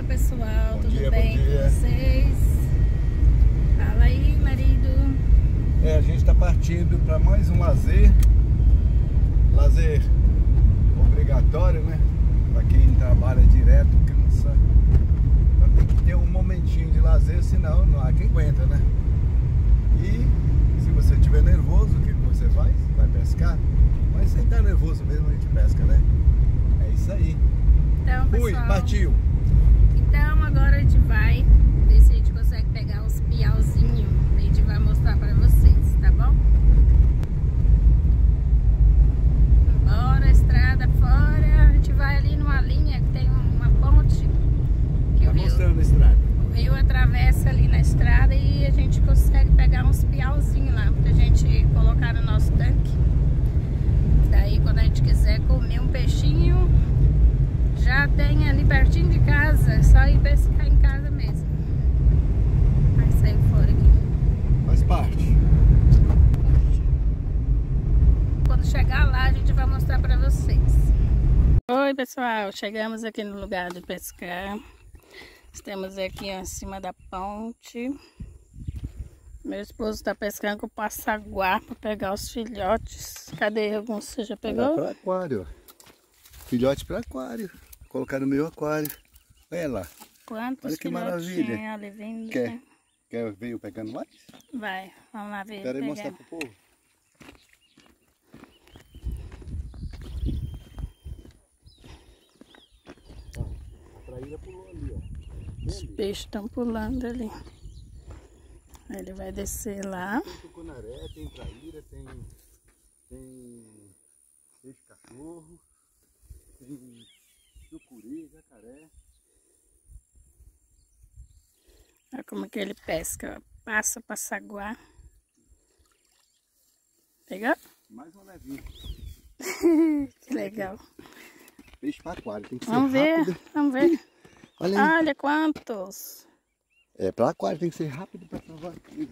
pessoal, Bom tudo dia, bem bom dia. com vocês? Fala aí, marido. A gente está partindo para mais um lazer obrigatório, né? Para quem trabalha direto, cansa. Então tem que ter um momentinho de lazer, senão não há quem aguenta, né? E se você estiver nervoso, o que você faz? Vai pescar. Mas sem estar nervoso mesmo, a gente pesca, né? É isso aí. Então, pessoal, Fui, partiu. Então agora a gente vai ver se a gente consegue pegar uns piauzinhos. A gente vai mostrar para vocês, tá bom? Bora, estrada fora. A gente vai ali numa linha que tem uma ponte que Tá mostrando a estrada. o rio atravessa ali na estrada e a gente consegue pegar uns piauzinhos lá pra gente colocar no nosso tanque. Daí quando a gente quiser comer um peixinho, já tem ali pertinho de casa, é só ir pescar em casa mesmo. Aí saiu fora aqui. Faz parte. Quando chegar lá a gente vai mostrar pra vocês. Oi pessoal, chegamos aqui no lugar de pescar. Estamos aqui em cima da ponte. Meu esposo está pescando com o passaguá para pegar os filhotes. Cadê alguns? Você já pegou? Para aquário. Filhote para aquário. Colocar no meu aquário. Olha lá. Quantos Olha que filhotes maravilha. tem ali vindo? Quer ver eu pegando mais? Vai, vamos lá ver. Quero mostrar pro povo. A traíra pulou ali, ó. Os peixes estão pulando ali. Aí ele vai descer lá. Tem tucunaré, tem traíra, tem peixe cachorro, tem sucuri, jacaré. Olha como que ele pesca, ó. Passa o passaguá. Pegou? Mais uma levinha. Que legal. Peixe para aquário, tem que Vamos ser ver, rápido. vamos ver. Olha aí. Olha quantos. É, para aquário tem que ser rápido para salvar.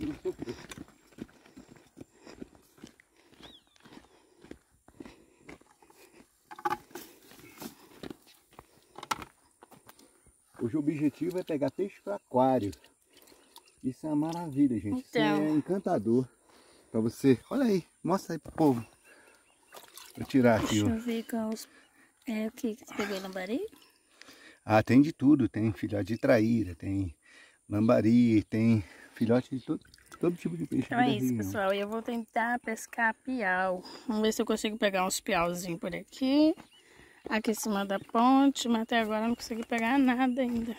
Hoje o objetivo é pegar peixe para aquário. Isso é uma maravilha, gente. Então. Isso é encantador. Para você. Olha aí, mostra aí pro povo. Vou tirar aqui. Deixa eu ver qual os... É o que você pegou lambari? Ah, tem de tudo. Tem filhote de traíra, tem lambari, tem filhote de todo tipo de peixe. Então é isso, pessoal. Eu vou tentar pescar piau. Vamos ver se eu consigo pegar uns piauzinhos por aqui. Aqui em cima da ponte, mas até agora eu não consegui pegar nada ainda.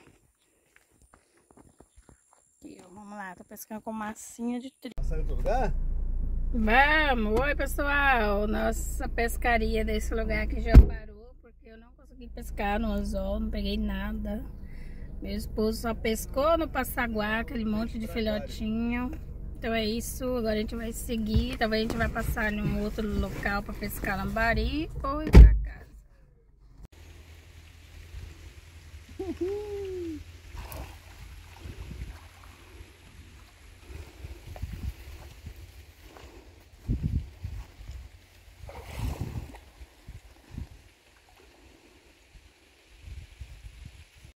Aqui, ó, vamos lá, tô pescando com massinha de trigo. Saiu do lugar? Vamos! Oi, pessoal! Nossa pescaria desse lugar aqui já parou, porque eu não consegui pescar no anzol, não peguei nada. Meu esposo só pescou no passaguá, aquele monte de filhotinho. Então é isso, agora a gente vai seguir, talvez a gente vai passar em um outro local para pescar lambari ou ir pra casa.